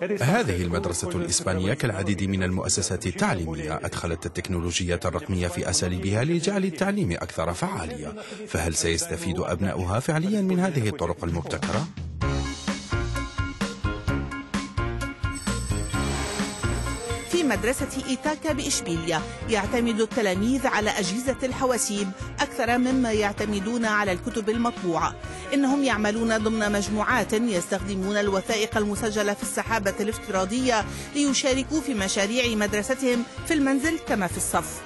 هذه المدرسة الإسبانية كالعديد من المؤسسات التعليمية أدخلت التكنولوجيا الرقمية في أساليبها لجعل التعليم أكثر فعالية، فهل سيستفيد أبناؤها فعليا من هذه الطرق المبتكرة؟ في مدرسة إيتاكا بإشبيلية يعتمد التلاميذ على أجهزة الحواسيب أكثر مما يعتمدون على الكتب المطبوعة. إنهم يعملون ضمن مجموعات يستخدمون الوثائق المسجلة في السحابة الافتراضية ليشاركوا في مشاريع مدرستهم في المنزل كما في الصف.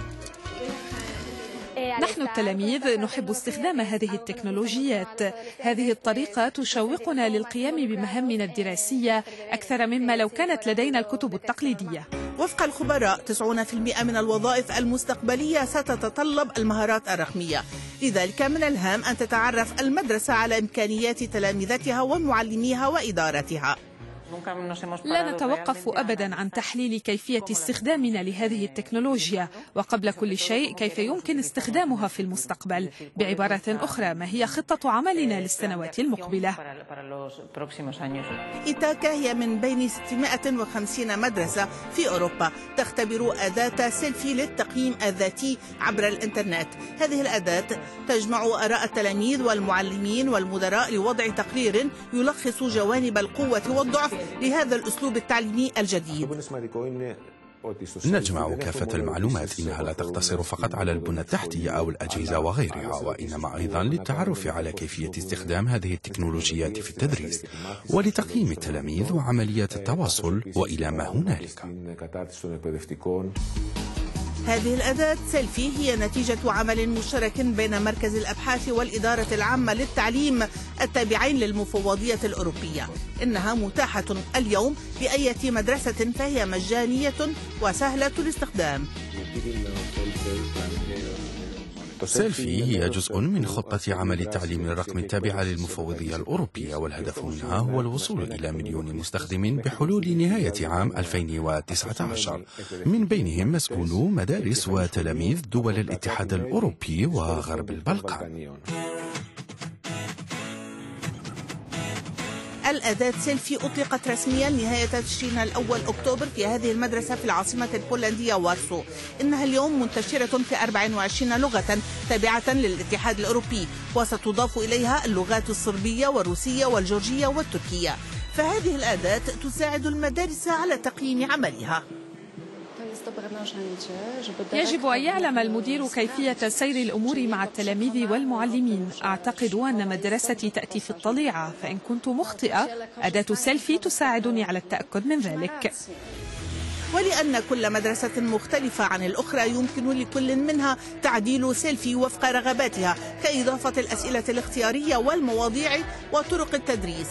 نحن التلاميذ نحب استخدام هذه التكنولوجيات. هذه الطريقة تشوقنا للقيام بمهامنا الدراسية أكثر مما لو كانت لدينا الكتب التقليدية. وفق الخبراء 90% من الوظائف المستقبلية ستتطلب المهارات الرقمية، لذلك من الهام أن تتعرف المدرسة على إمكانيات تلامذتها ومعلميها وإدارتها. لا نتوقف أبدا عن تحليل كيفية استخدامنا لهذه التكنولوجيا، وقبل كل شيء كيف يمكن استخدامها في المستقبل. بعبارة أخرى، ما هي خطة عملنا للسنوات المقبلة؟ إيتاكا هي من بين 650 مدرسة في أوروبا تختبر أداة سيلفي للتقييم الذاتي عبر الإنترنت. هذه الأداة تجمع آراء التلاميذ والمعلمين والمدراء لوضع تقرير يلخص جوانب القوة والضعف لهذا الأسلوب التعليمي الجديد. نجمع كافة المعلومات، إنها لا تقتصر فقط على البنى التحتية أو الأجهزة وغيرها، وإنما أيضا للتعرف على كيفية استخدام هذه التكنولوجيات في التدريس ولتقييم التلاميذ وعمليات التواصل وإلى ما هنالك. هذه الأداة سيلفي هي نتيجة عمل مشترك بين مركز الأبحاث والإدارة العامة للتعليم التابعين للمفوضية الأوروبية. إنها متاحة اليوم لأي مدرسة، فهي مجانية وسهلة الاستخدام. سيلفي هي جزء من خطة عمل التعليم الرقمي التابعة للمفوضية الأوروبية، والهدف منها هو الوصول إلى 1,000,000 مستخدم بحلول نهاية عام 2019، من بينهم مسؤولو مدارس وتلاميذ دول الاتحاد الأوروبي وغرب البلقان. الأداة سيلفي أطلقت رسميا نهاية تشرين الأول أكتوبر في هذه المدرسة في العاصمة البولندية وارسو. إنها اليوم منتشرة في 24 لغة تابعة للاتحاد الأوروبي، وستضاف إليها اللغات الصربية والروسية والجورجية والتركية. فهذه الأداة تساعد المدارس على تقييم عملها. يجب أن يعلم المدير كيفية سير الأمور مع التلاميذ والمعلمين. أعتقد أن مدرستي تأتي في الطليعة، فإن كنت مخطئة أداة سيلفي تساعدني على التأكد من ذلك. ولأن كل مدرسة مختلفة عن الأخرى، يمكن لكل منها تعديل سيلفي وفق رغباتها، كإضافة الأسئلة الاختيارية والمواضيع وطرق التدريس.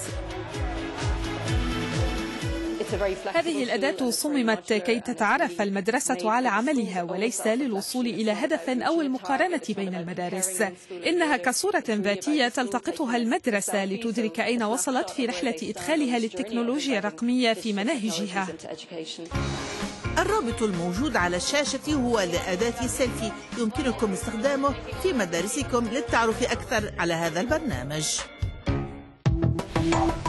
هذه الأداة صممت كي تتعرف المدرسة على عملها، وليس للوصول إلى هدف أو المقارنة بين المدارس. إنها كصورة ذاتية تلتقطها المدرسة لتدرك أين وصلت في رحلة إدخالها للتكنولوجيا الرقمية في مناهجها. الرابط الموجود على الشاشة هو لأداة سيلفي، يمكنكم استخدامه في مدارسكم للتعرف أكثر على هذا البرنامج.